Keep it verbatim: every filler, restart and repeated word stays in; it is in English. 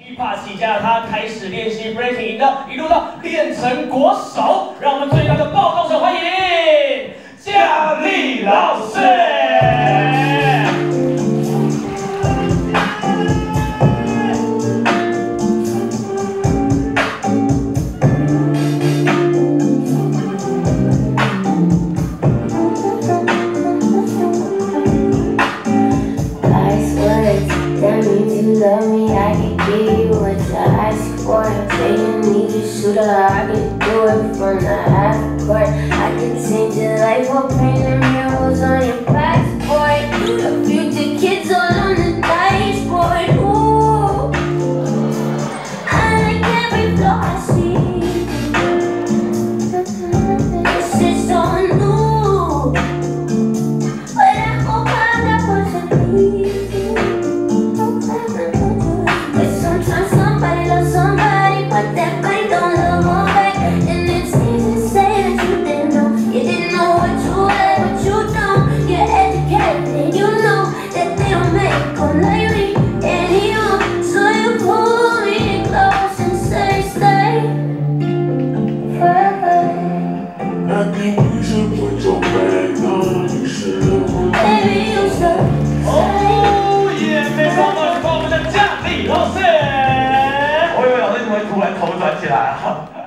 Hip-Hop 起家的他开始练习 breaking， 一到一路到练成国手，让我们最大的暴动手欢迎嘉丽老师。 That means you love me, I can give you what you ask for. Say you need a shooter, I can do it from the half court. I can change your life or paint them heroes on your passport. The future kids all on the dashboard. Ooh, I like every flaw I see. This is so new, but I hope I'm not perfectly. Sometimes somebody loves somebody, but that body don't love them back. And it's easy to say that you didn't know. You didn't know what you had, but you don't. You're educated and you know that they don't make them like me anymore. So you pull me close and say stay forever. I think you should put your bag on. You should have. Baby, you should Oh yeah， 非常棒，是我们的嘉丽老师。 我以为老师怎么会突然头转起来啊？